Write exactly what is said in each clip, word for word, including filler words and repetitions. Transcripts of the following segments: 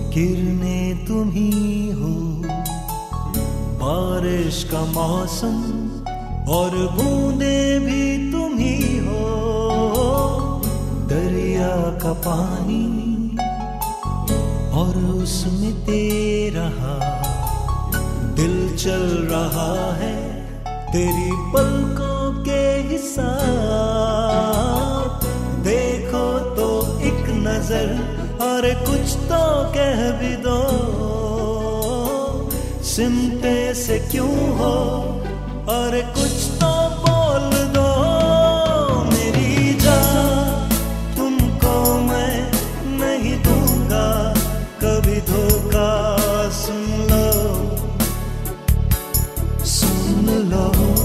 किरणें तुम ही हो, बारिश का मौसम और बूंदे भी तुम ही हो, दरिया का पानी और उसमें तेरा दिल चल रहा है तेरी पलकों के हिसाब। देखो तो एक नजर और कुछ तो कह भी दो, सिमटे से क्यों हो और कुछ तो बोल दो। मेरी जान तुमको मैं नहीं दूंगा कभी धोखा, सुन लो सुन लो।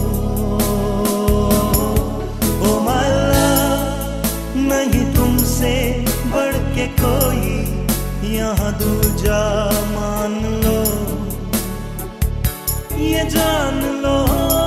ओ माय लव, नहीं तुमसे बढ़ के कोई यहाँ दूजा, मान लो ये जान लो।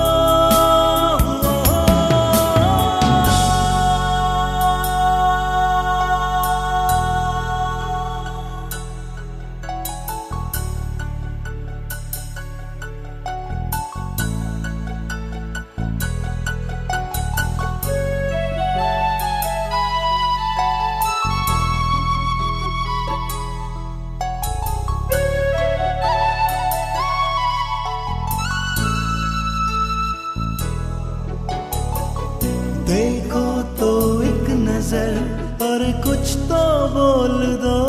देखो तो एक नजर और कुछ तो बोल दो,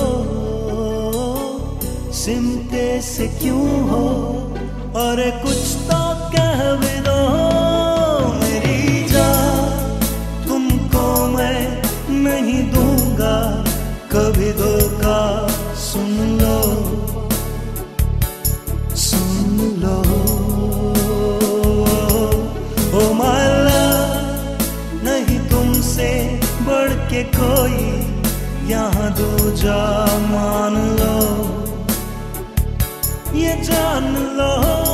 सिमटे से क्यों हो और कुछ तो कह भी दो। मेरी जान तुमको मैं नहीं दूंगा कभी धोखा, सुन लो सुन लो। ओ माय तुमसे बढ़ के कोई यहाँ दूजा, मान लो ये जान लो।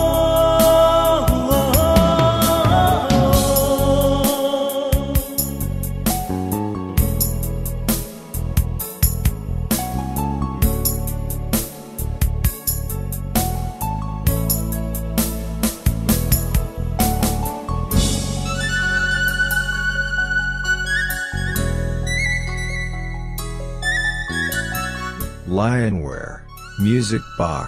Lionware Music Box.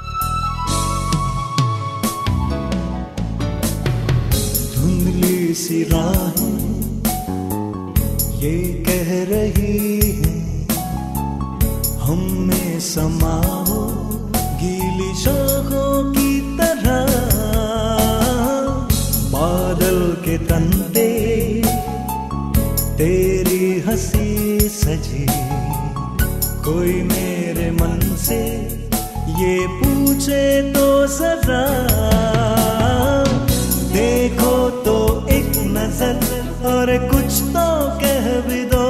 धुंधली सी राहें ये कह रही है हम में समाओ गीली शाखों की तरह, बादल के तंते तेरी हंसी सजी। कोई मेरे मन से ये पूछे तो जरा, देखो तो एक नजर और कुछ तो कह भी दो,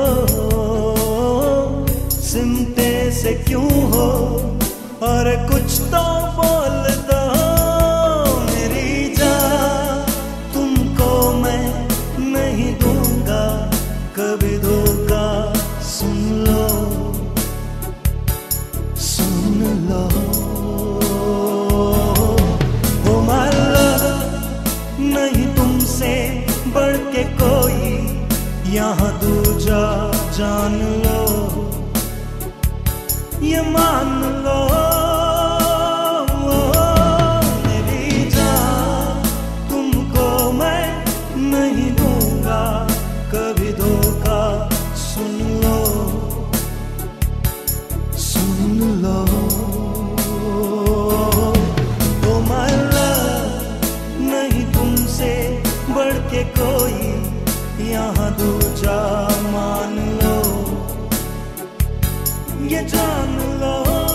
सिमटे से क्यों हो और कुछ तो बोल दो। मेरी जान तुमको मैं नहीं दूंगा कभी धोखा, सुन लो सुन लो। ओ माय लव, नहीं तुमसे बढ़ के कोई यहाँ दूजा, जान लो ये मान लो। मेरी जान तुमको मैं नहीं दूंगा कभी धोखा, सुन लो सुन लो। ओ माय लव, नहीं तुमसे बढ़ के कोई यहाँ दूजा, मान लो ये जान लो।